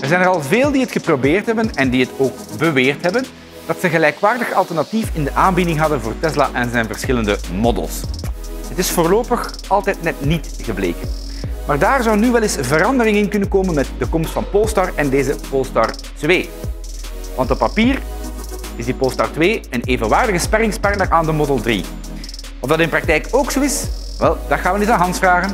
Er zijn er al veel die het geprobeerd hebben en die het ook beweerd hebben dat ze een gelijkwaardig alternatief in de aanbieding hadden voor Tesla en zijn verschillende models. Het is voorlopig altijd net niet gebleken. Maar daar zou nu wel eens verandering in kunnen komen met de komst van Polestar en deze Polestar 2. Want op papier is die Polestar 2 een evenwaardige sparringspartner aan de Model 3. Of dat in praktijk ook zo is, wel, dat gaan we eens aan Hans vragen.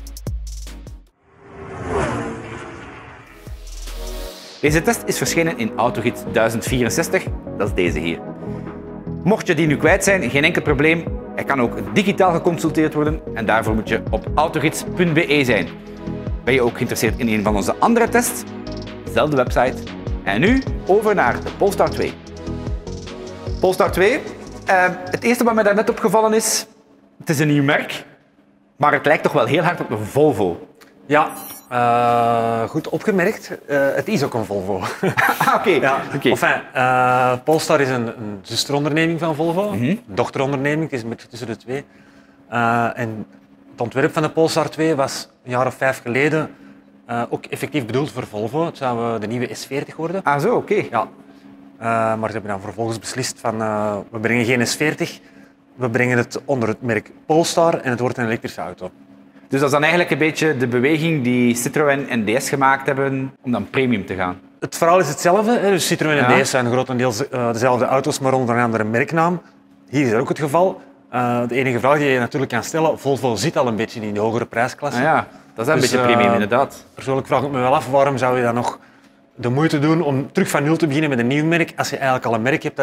Deze test is verschenen in Autogids 1064, dat is deze hier. Mocht je die nu kwijt zijn, geen enkel probleem. Hij kan ook digitaal geconsulteerd worden en daarvoor moet je op autogids.be zijn. Ben je ook geïnteresseerd in een van onze andere tests? Dezelfde website. En nu over naar de Polestar 2. Polestar 2. Het eerste wat mij daar net opgevallen is, het is een nieuw merk, maar het lijkt toch wel heel hard op een Volvo. Ja, goed opgemerkt. Het is ook een Volvo. Oké. Ja. Okay. Enfin, Polestar is een zusteronderneming van Volvo, een dochteronderneming, het is een beetje tussen de twee. En het ontwerp van de Polestar 2 was een jaar of 5 geleden ook effectief bedoeld voor Volvo. Het zou de nieuwe S40 worden. Ah zo, oké. Ja. Maar ze hebben dan vervolgens beslist van we brengen geen S40, we brengen het onder het merk Polestar en het wordt een elektrische auto. Dus dat is dan eigenlijk een beetje de beweging die Citroën en DS gemaakt hebben om dan premium te gaan. Het verhaal is hetzelfde. Hè. Dus Citroën en Ja. DS zijn grotendeels dezelfde auto's, maar onder een andere merknaam. Hier is dat ook het geval. De enige vraag die je natuurlijk kan stellen, Volvo zit al een beetje in de hogere prijsklasse. Ah ja, dat is dan een beetje premium inderdaad. Persoonlijk vraag ik me wel af, waarom zou je dan nog de moeite doen om terug van nul te beginnen met een nieuw merk, als je eigenlijk al een merk hebt dat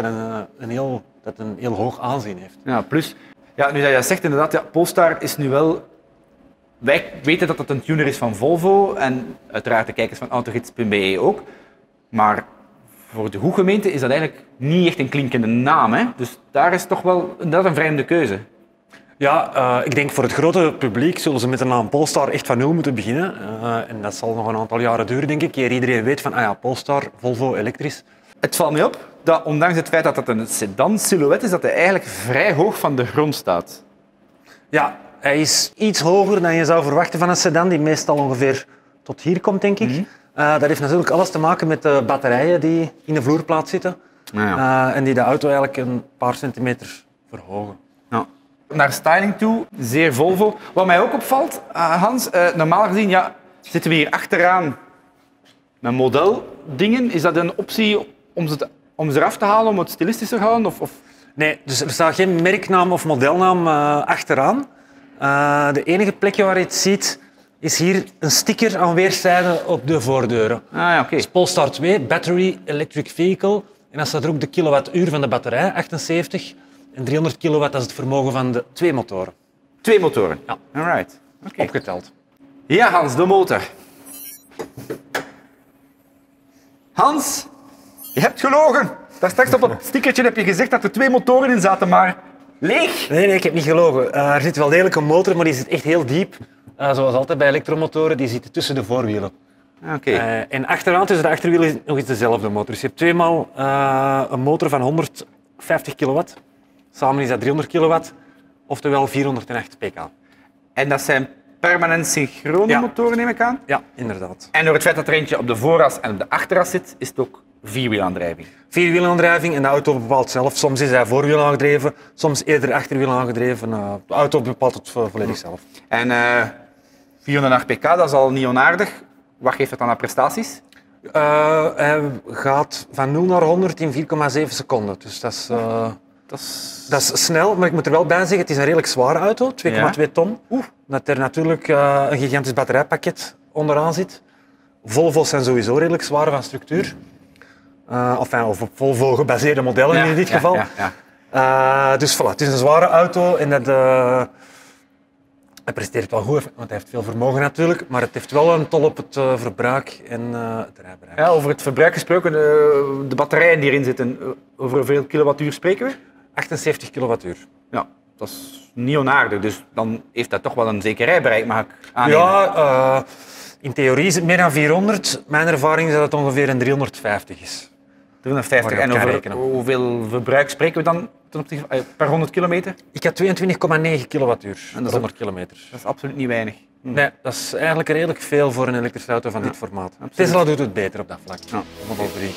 een heel hoog aanzien heeft. Ja, plus, ja, nu dat je dat zegt, inderdaad, ja, Polestar is nu wel... Wij weten dat het een tuner is van Volvo en uiteraard de kijkers van autogids.be ook. Maar voor de gemeente is dat eigenlijk niet echt een klinkende naam. Hè? Dus daar is toch wel een vreemde keuze. Ja, ik denk voor het grote publiek zullen ze met de naam Polestar echt van nul moeten beginnen. En dat zal nog een aantal jaren duren, denk ik. Eer iedereen weet van, ah ja, Polestar, Volvo, elektrisch. Het valt me op dat ondanks het feit dat het een sedan-silhouet is, dat hij eigenlijk vrij hoog van de grond staat. Ja, hij is iets hoger dan je zou verwachten van een sedan, die meestal ongeveer tot hier komt, denk ik. Dat heeft natuurlijk alles te maken met de batterijen die in de vloerplaat zitten. En die de auto eigenlijk een paar centimeter verhogen. Ja. Naar styling toe, zeer Volvo. Wat mij ook opvalt, Hans, normaal gezien zitten we hier achteraan met modeldingen. Is dat een optie om ze eraf te halen, om het stilistisch te houden? Of? Nee, dus er staat geen merknaam of modelnaam achteraan. De enige plekje waar je het ziet, is hier een sticker aan weerszijden op de voordeuren. Ah, ja, oké. Dus Polestar 2, Battery Electric Vehicle. En dan staat er ook de kilowattuur van de batterij, 78. En 300 kilowatt, dat is het vermogen van de 2 motoren. 2 motoren? Ja. Alright. Okay. Opgeteld. Ja, Hans, de motor. Hans, je hebt gelogen. Daar straks op het stickertje heb je gezegd dat er 2 motoren in zaten, maar leeg. Nee, ik heb niet gelogen. Er zit wel degelijk een motor, maar die zit echt heel diep. Zoals altijd bij elektromotoren, die zit tussen de voorwielen. Okay. En achteraan, tussen de achterwielen, is nog eens dezelfde motor. Dus je hebt tweemaal een motor van 150 kilowatt. Samen is dat 300 kilowatt, oftewel 408 pk. En dat zijn permanent synchrone motoren, neem ik aan? Ja, inderdaad. En door het feit dat er eentje op de vooras en op de achteras zit, is het ook vierwielaandrijving? Vierwielaandrijving en de auto bepaalt zelf. Soms is hij voorwiel aangedreven, soms eerder achterwiel aangedreven. De auto bepaalt het volledig zelf. En 408 pk, dat is al niet onaardig. Wat geeft het dan aan prestaties? Hij gaat van 0 naar 100 in 4,7 seconden. Dus dat is snel, maar ik moet er wel bij zeggen, het is een redelijk zware auto, 2,2 ton. Dat er natuurlijk een gigantisch batterijpakket onderaan zit. Volvo's zijn sowieso redelijk zwaar van structuur. Of op Volvo gebaseerde modellen in dit geval. Dus voilà, het is een zware auto en dat... Hij presteert wel goed, want hij heeft veel vermogen natuurlijk, maar het heeft wel een tol op het verbruik en het rijbereik. Ja, over het verbruik gesproken, de batterijen die erin zitten, over hoeveel kilowattuur spreken we? 78 kilowattuur. Ja, dat is niet onaardig, dus dan heeft dat toch wel een zeker rijbereik, mag ik aannemen. Ja, in theorie is het meer dan 400. Mijn ervaring is dat het ongeveer een 350 is. 350. En over hoeveel verbruik spreken we dan per 100 kilometer? Ik had 22,9 kilowattuur per 100 kilometer. Dat is absoluut niet weinig. Nee, dat is eigenlijk redelijk veel voor een elektrische auto van dit formaat. Absoluut. Tesla doet het beter op dat vlak. Ja. Model 3.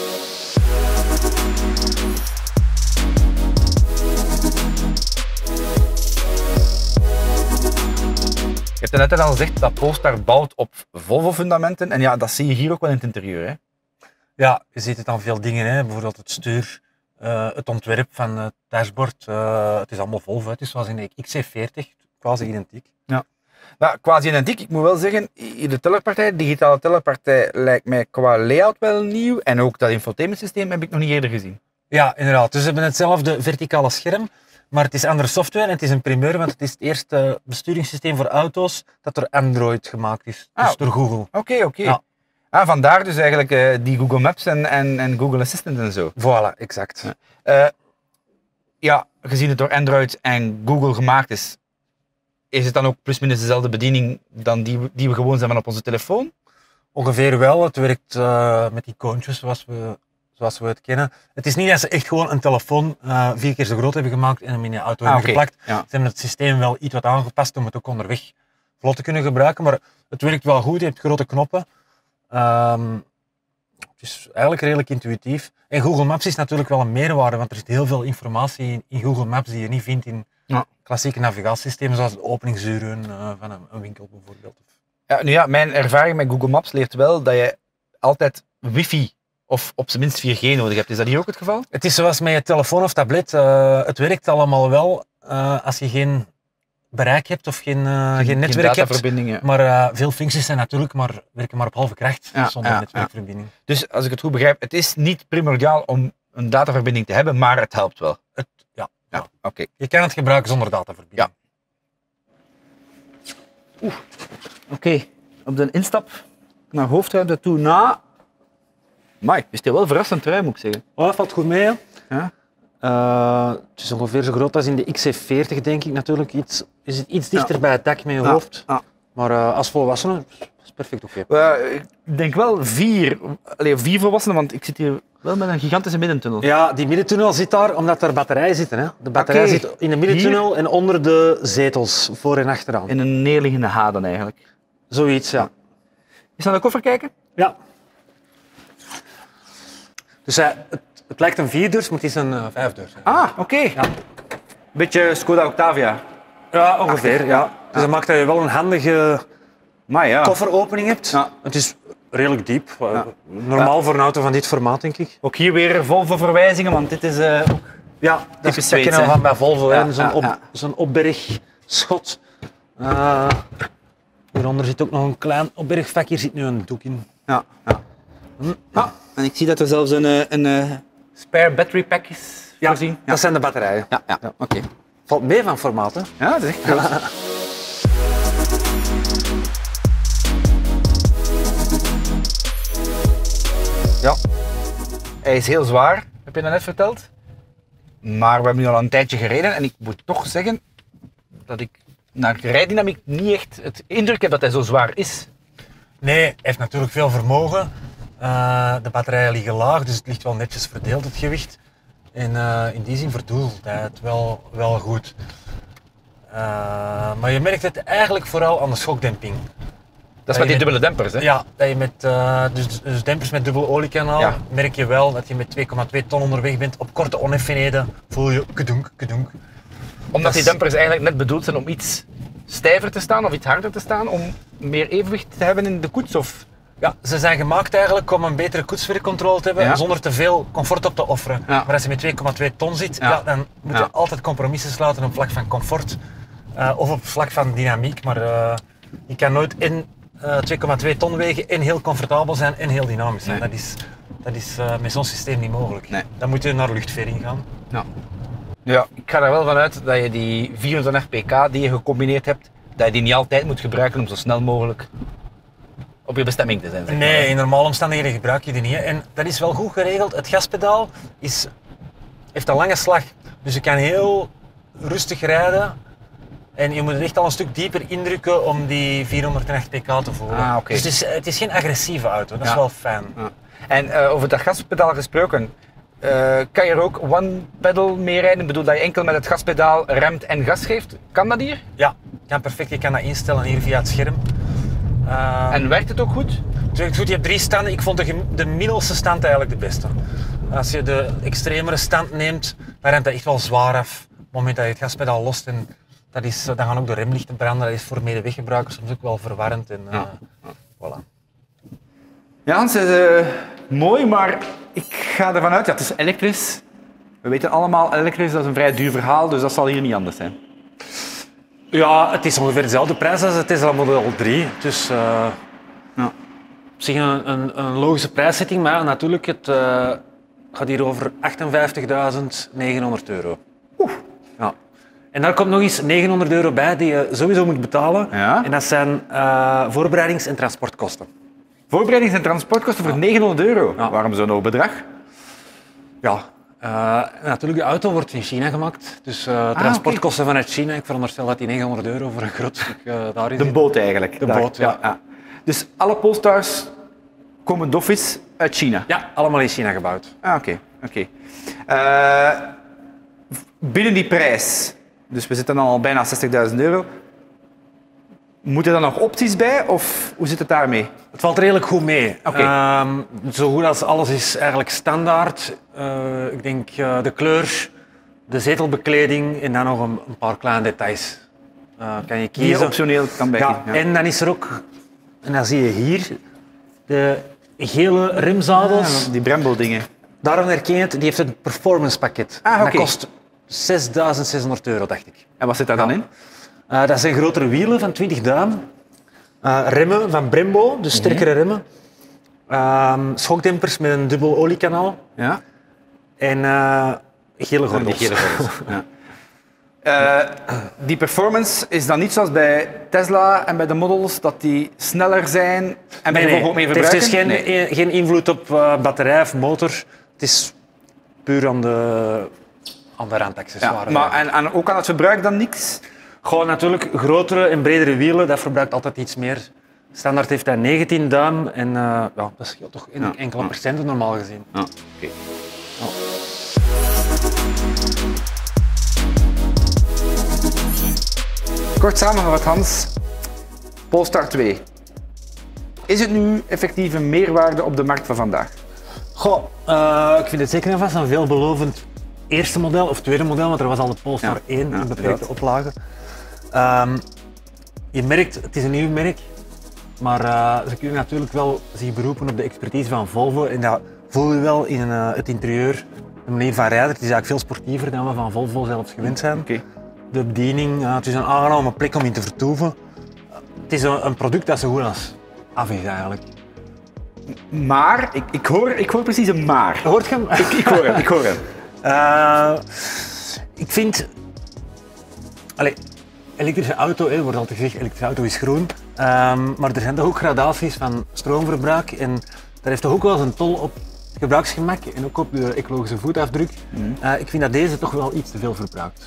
Je hebt net al gezegd dat Polestar bouwt op Volvo-fundamenten. En ja, dat zie je hier ook wel in het interieur. Hè? Ja, je ziet het aan veel dingen. Hè. Bijvoorbeeld het stuur, het ontwerp van het dashboard. Het is allemaal Volvo. Het is zoals in de XC40, quasi identiek. Ja. Nou, quasi identiek. Ik moet wel zeggen, de tellerpartij, digitale tellerpartij, lijkt mij qua layout wel nieuw. En ook dat infotainmentsysteem heb ik nog niet eerder gezien. Ja, inderdaad. Dus we hebben hetzelfde verticale scherm. Maar het is andere software en het is een primeur, want het is het eerste besturingssysteem voor auto's dat door Android gemaakt is. Dus door Google. Oké. Ja. Vandaar dus eigenlijk die Google Maps en Google Assistant en zo. Voilà, exact. Ja, gezien het door Android en Google gemaakt is het dan ook plusminus dezelfde bediening dan die we gewoon zijn van op onze telefoon? Ongeveer wel. Het werkt met icoontjes zoals we het kennen. Het is niet dat ze echt gewoon een telefoon 4 keer zo groot hebben gemaakt en hem in je auto hebben geplakt. Ja. Ze hebben het systeem wel iets wat aangepast om het ook onderweg vlot te kunnen gebruiken, maar het werkt wel goed. Je hebt grote knoppen. Het is eigenlijk redelijk intuïtief. En Google Maps is natuurlijk wel een meerwaarde, want er zit heel veel informatie in Google Maps die je niet vindt in klassieke navigatiesystemen, zoals de openingsuren van een winkel bijvoorbeeld. Ja, mijn ervaring met Google Maps leert wel dat je altijd wifi of op zijn minst 4G nodig hebt. Is dat hier ook het geval? Het is zoals met je telefoon of tablet. Het werkt allemaal wel als je geen bereik hebt of geen netwerk hebt. Maar veel functies zijn natuurlijk werken maar op halve kracht zonder netwerkverbinding. Dus als ik het goed begrijp, het is niet primordiaal om een dataverbinding te hebben, maar het helpt wel. Okay. Je kan het gebruiken zonder dataverbinding. Ja. Oké. Op de instap naar hoofdruimte toe na. Maar is wel verrassend ruim, moet ik zeggen. Oh, dat valt goed mee. Hè? Ja. Het is ongeveer zo groot als in de XC40, denk ik natuurlijk. Is het iets dichter bij het dak met je hoofd. Ja. Maar als volwassene is het perfect oké. Ik denk wel 4 volwassenen, want ik zit hier wel met een gigantische middentunnel. Ja, die middentunnel zit daar omdat er batterijen zitten. Hè? De batterij zit in de middentunnel hier? En onder de zetels, voor en achteraan. In een neerliggende haden eigenlijk. Zoiets, ja. Is naar de koffer kijken? Ja. Dus het lijkt een 4-deurs, maar het is een 5-deurs. Oké. Ja. Beetje Skoda Octavia. Ja, ongeveer. Ja. Dus dat maakt dat je wel een handige kofferopening hebt. Ja. Het is redelijk diep. Normaal voor een auto van dit formaat, denk ik. Ook hier weer Volvo-verwijzingen, want dit is ook dat kennen we van bij Volvo. Zo'n opbergschot. Hieronder zit ook nog een klein opbergvak. Hier zit nu een doek in. Ja. En ik zie dat er zelfs een spare battery pack is voorzien. Ja, dat zijn de batterijen. Ja. Oké. Valt mee van formaat, hè? Ja, dat is echt groot. Ja. Hij is heel zwaar, heb je dat net verteld. Maar we hebben nu al een tijdje gereden en ik moet toch zeggen dat ik naar rijdynamiek niet echt het indruk heb dat hij zo zwaar is. Nee, hij heeft natuurlijk veel vermogen. De batterijen liggen laag, dus het ligt wel netjes verdeeld, het gewicht. En in die zin verdoezelt hij het wel goed. Maar je merkt het eigenlijk vooral aan de schokdemping. Dat is met die dubbele dempers, hè? Ja, dat je met dus dempers met dubbel oliekanaal merk je wel dat je met 2,2 ton onderweg bent. Op korte oneffenheden voel je kedunk. Omdat die dempers eigenlijk net bedoeld zijn om iets stijver te staan of iets harder te staan, om meer evenwicht te hebben in de koets? Of? Ja, ze zijn gemaakt eigenlijk om een betere koetsvercontrole te hebben zonder te veel comfort op te offeren. Ja. Maar als je met 2,2 ton zit, dan moet je altijd compromissen sluiten op vlak van comfort of op vlak van dynamiek. Maar je kan nooit 2,2 ton wegen en heel comfortabel zijn en heel dynamisch zijn. Nee. Dat is met zo'n systeem niet mogelijk. Nee. Dan moet je naar luchtvering gaan. Ja, ik ga er wel vanuit dat je die 400 pk die je gecombineerd hebt, dat je die niet altijd moet gebruiken om zo snel mogelijk op je bestemming te zijn. Zeg maar. Nee, in normale omstandigheden gebruik je die niet. En dat is wel goed geregeld. Het gaspedaal heeft een lange slag. Dus je kan heel rustig rijden. En je moet het echt al een stuk dieper indrukken om die 408 pk te voelen. Okay. Dus het is geen agressieve auto, dat is wel fijn. Ja. En over dat gaspedaal gesproken, kan je er ook one-pedal mee rijden? Ik bedoel dat je enkel met het gaspedaal remt en gas geeft. Kan dat hier? Ja, kan perfect. Je kan dat instellen hier via het scherm. En werkt het ook goed? Het werkt goed. Je hebt 3 standen. Ik vond de middelste stand eigenlijk de beste. Als je de extremere stand neemt, dan remt dat echt wel zwaar af. Op het moment dat je het gaspedaal lost, en dan gaan ook de remlichten branden. Dat is voor medeweggebruikers soms ook wel verwarrend. En, voilà. Ja, Hans, het is mooi, maar ik ga ervan uit, ja, het is elektrisch. We weten allemaal, elektrisch dat is een vrij duur verhaal, dus dat zal hier niet anders zijn. Ja, het is ongeveer dezelfde prijs als het Tesla Model 3. Dus op zich een logische prijszetting, maar ja, natuurlijk, het gaat hier over €58.900. Ja. En daar komt nog eens €900 bij die je sowieso moet betalen. Ja. En dat zijn voorbereidings- en transportkosten. Voorbereidings- en transportkosten voor €900? Ja. Waarom zo'n hoog bedrag? Ja, natuurlijk, de auto wordt in China gemaakt. Dus transportkosten vanuit China, ik veronderstel dat die €900 voor een groot stuk daar is. De boot eigenlijk. De boot, ja. Dus alle Polestars komen doffies uit China? Ja, allemaal in China gebouwd. Oké. Binnen die prijs, dus we zitten al bijna €60.000. Moeten er dan nog opties bij, of hoe zit het daarmee? Het valt redelijk goed mee. Zo goed als alles is eigenlijk standaard. Ik denk de kleur, de zetelbekleding en dan nog een paar kleine details. Kan je kiezen. Die je optioneel kan bijkiezen. Ja. En dan is er ook, en dan zie je hier, de gele remzadels. Die Brembo-dingen. Daarom herken je het, die heeft een performance pakket. Dat kost €6.600, dacht ik. En wat zit daar dan in? Dat zijn grotere wielen van 20 duim. Remmen van Brembo, dus sterkere remmen. Schokdempers met een dubbel oliekanaal. Ja. En gele gordels. Die gele gordels. Die performance is dan niet zoals bij Tesla en bij de models, dat die sneller zijn en bijvoorbeeld ook meer verbruiken? Het heeft dus geen invloed op batterij of motor. Het is puur aan de randaccessoires. Ja, maar en ook aan het verbruik dan niks? Gewoon natuurlijk grotere en bredere wielen, dat verbruikt altijd iets meer. Standaard heeft hij 19 duim en dat scheelt toch enkele procenten normaal gezien. Ja. Okay. Kort samengevat, Hans. Polestar 2. Is het nu effectief een meerwaarde op de markt van vandaag? Ik vind het zeker en vast een veelbelovend eerste model of tweede model, want er was al de Polestar 1 in beperkte oplage. Je merkt, het is een nieuw merk, maar ze kunnen natuurlijk wel zich beroepen op de expertise van Volvo en dat voel je wel in het interieur, de manier van rijden. Het is eigenlijk veel sportiever dan we van Volvo zelfs gewend zijn. Okay. De bediening, het is een aangename plek om in te vertoeven. Het is een product dat zo goed als af is eigenlijk. Maar, ik hoor precies een maar. Hoort je hem? Ik hoor hem. Ik vind... elektrische auto, er wordt altijd gezegd, elektrische auto is groen. Maar er zijn toch ook gradaties van stroomverbruik. En dat heeft toch ook wel eens een tol op het gebruiksgemak en ook op de ecologische voetafdruk. Ik vind dat deze toch wel iets te veel verbruikt.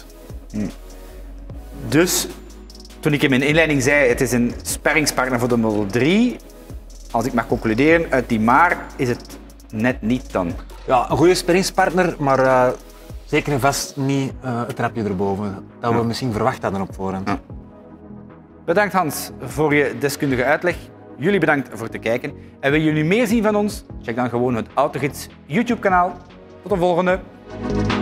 Dus, toen ik in mijn inleiding zei, het is een sparringspartner voor de Model 3. Als ik mag concluderen, uit die maar is het net niet dan. Ja, een goede sparringspartner, maar zeker en vast niet het trapje erboven. Dat we misschien verwacht hadden op voorhand. Ja. Bedankt Hans voor je deskundige uitleg. Jullie bedankt voor het kijken. En wil je nu meer zien van ons? Check dan gewoon het Autogids YouTube kanaal. Tot de volgende.